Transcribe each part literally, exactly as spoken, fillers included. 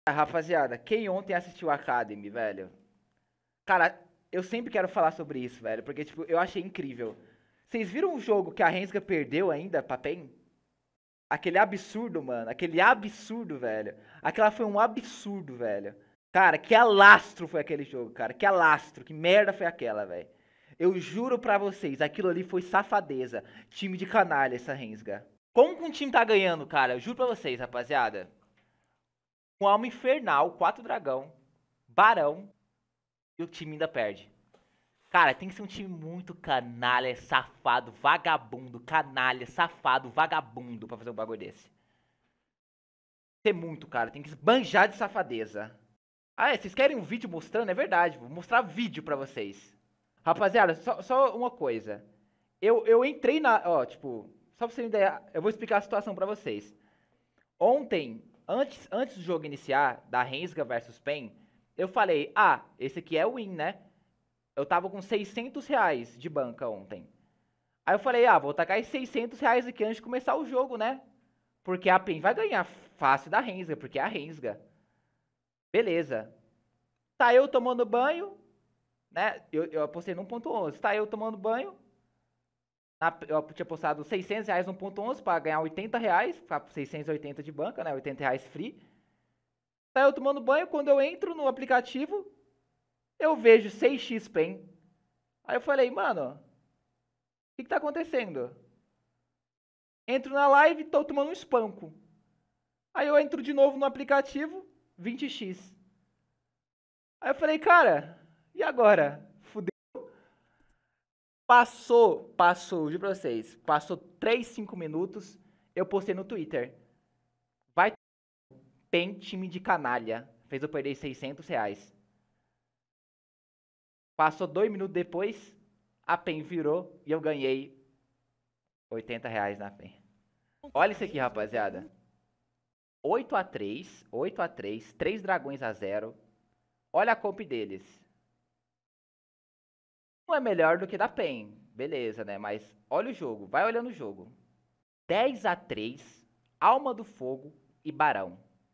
Ah, rapaziada, quem ontem assistiu a Academy, velho? Cara, eu sempre quero falar sobre isso, velho, porque, tipo, eu achei incrível. Vocês viram o jogo que a Rensga perdeu ainda pra PEN? Aquele absurdo, mano. Aquele absurdo, velho. Aquela foi um absurdo, velho. Cara, que alastro foi aquele jogo, cara. Que alastro. Que merda foi aquela, velho. Eu juro pra vocês, aquilo ali foi safadeza. Time de canalha, essa Rensga. Como que um time tá ganhando, cara? Eu juro pra vocês, rapaziada. Com alma infernal, quatro dragão, barão e o time ainda perde. Cara, tem que ser um time muito canalha, safado, vagabundo, canalha, safado, vagabundo pra fazer um bagulho desse. Tem muito, cara. Tem que esbanjar de safadeza. Ah, é? Vocês querem um vídeo mostrando? É verdade. Vou mostrar vídeo pra vocês. Rapaziada, só, só uma coisa. Eu, eu entrei na... Ó, tipo... Só pra vocês terem ideia, eu vou explicar a situação pra vocês. Ontem, antes, antes do jogo iniciar, da Rensga versus PEN, eu falei, ah, esse aqui é o win, né? Eu tava com seiscentos reais de banca ontem. Aí eu falei, ah, vou tacar esses seiscentos reais aqui antes de começar o jogo, né? Porque a PEN vai ganhar fácil da Rensga, porque é a Rensga. Beleza. Tá eu tomando banho, né? Eu, eu apostei no um ponto onze. Tá eu tomando banho. Na, eu tinha apostado seiscentos reais no um ponto onze para ganhar oitenta reais. Ficar com seiscentos e oitenta de banca, né? oitenta reais free. Tá eu tomando banho. Quando eu entro no aplicativo, eu vejo seis x PEN. Aí eu falei, mano, o que, que tá acontecendo? Entro na live, tô tomando um espanco. Aí eu entro de novo no aplicativo, vinte x. Aí eu falei, cara, e agora? Fudeu. Passou, passou, juro pra vocês. Passou três, cinco minutos, eu postei no Twitter. Vai PEN, time de canalha. Fez eu perder seiscentos reais. Passou dois minutos depois, a PEN virou e eu ganhei oitenta reais na PEN. Olha isso aqui, rapaziada. oito a três, oito a três, três dragões a zero. Olha a comp deles. Não é melhor do que da PEN, beleza, né? Mas olha o jogo, vai olhando o jogo. dez a três, Alma do Fogo e Barão.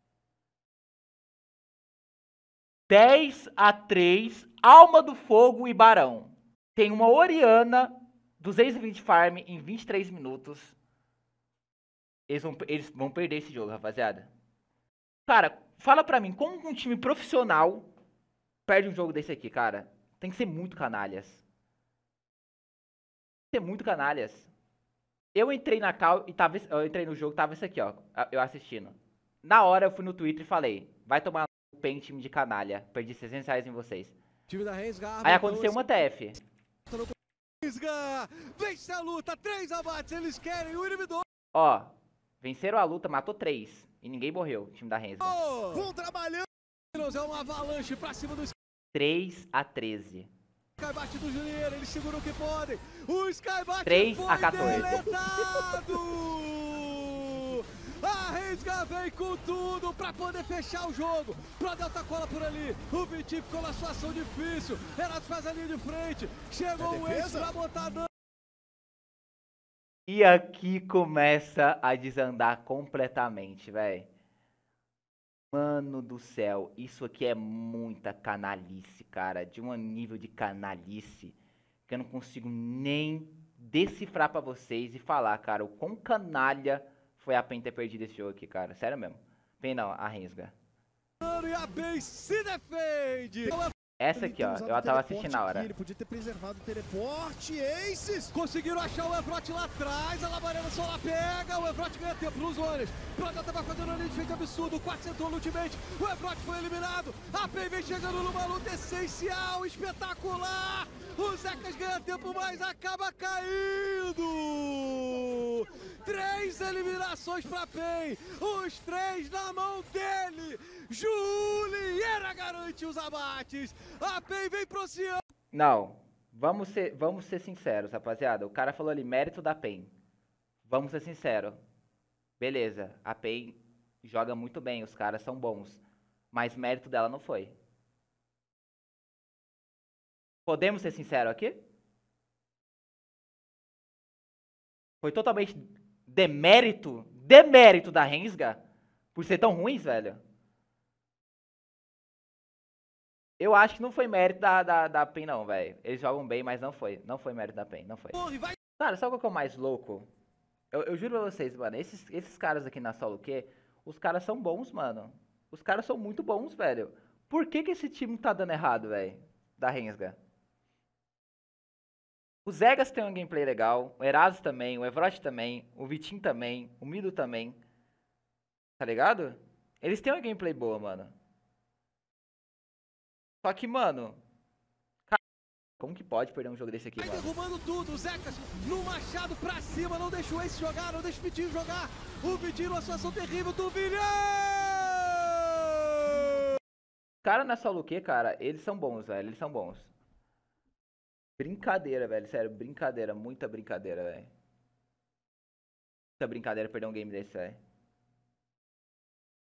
dez a três, Alma do Fogo e Barão. Tem uma Oriana, duzentos e vinte farm em vinte e três minutos. Eles vão, eles vão perder esse jogo, rapaziada. Cara, fala pra mim, como um time profissional perde um jogo desse aqui, cara? Tem que ser muito canalhas. Tem que ser muito canalhas. Eu entrei na cal e tava, eu entrei no jogo, tava isso aqui, ó, eu assistindo. Na hora eu fui no Twitter e falei, vai tomar no PEN, time de canalha. Perdi seiscentos reais em vocês. Time da Rensga, aí aconteceu uma T F. Rensga, vence a luta, três abates, eles querem o inibidor. Ó, venceram a luta, matou três. E ninguém morreu, time da Rensga. Oh, vão trabalhando, é uma avalanche pra cima dos... três a treze. Skybate do Juliano, eles seguram o que podem. O Skybate três foi a quatorze. deletado. A Rensga vem com tudo pra poder fechar o jogo. Pro Delta cola por ali. O Vitinho ficou numa situação difícil. Renato faz a linha de frente. Chegou o Ace pra botar dano. E aqui começa a desandar completamente, velho. Mano do céu, isso aqui é muita canalice, cara. De um nível de canalice que eu não consigo nem decifrar pra vocês e falar, cara, o quão canalha foi a PEN ter perdido esse jogo aqui, cara. Sério mesmo. PEN não, a Rensga. E a PEN se defende. Essa aqui, ó, eu tava assistindo na hora. Ele podia ter preservado o teleporte, Aces! Conseguiram achar o Evrot lá atrás, a Labarena só lá pega, o Evrot ganha tempo nos olhos. Pronto, tava fazendo ali de frente absurdo, o quatro sentou no ultimate, o Evrot foi eliminado, a PEN vem chegando numa luta essencial, espetacular! O Zecas ganha tempo, mas acaba caindo! Três eliminações pra PEN, os três na mão dele! Juliera garante os abates. A PEN vem pro Cian. Não, vamos ser, vamos ser sinceros, rapaziada. O cara falou ali, mérito da PEN. Vamos ser sinceros. Beleza, a PEN joga muito bem, os caras são bons. Mas mérito dela não foi. Podemos ser sinceros aqui? Foi totalmente demérito, demérito da Rensga por ser tão ruins, velho. Eu acho que não foi mérito da, da, da PEN, não, velho. Eles jogam bem, mas não foi. Não foi mérito da PEN, não foi. Corre, vai. Cara, sabe qual que é o mais louco? Eu, eu juro pra vocês, mano, esses, esses caras aqui na solo Q, os caras são bons, mano. Os caras são muito bons, velho. Por que que esse time tá dando errado, velho? Da Rensga. O Zegas tem um gameplay legal, o Eraso também, o Evrote também, o Vitinho também, o Mido também. Tá ligado? Eles têm uma gameplay boa, mano. Só que, mano... Cara, como que pode perder um jogo desse aqui, Vai mano? derrubando tudo, o Zecas no machado pra cima, não deixa o Ace jogar, não deixa o Vitinho jogar. O Vitinho numa situação terrível do Vilhão! Os caras na solo Q, cara, eles são bons, velho, eles são bons. Brincadeira, velho, sério, brincadeira, muita brincadeira, velho. Muita brincadeira perder um game desse, velho.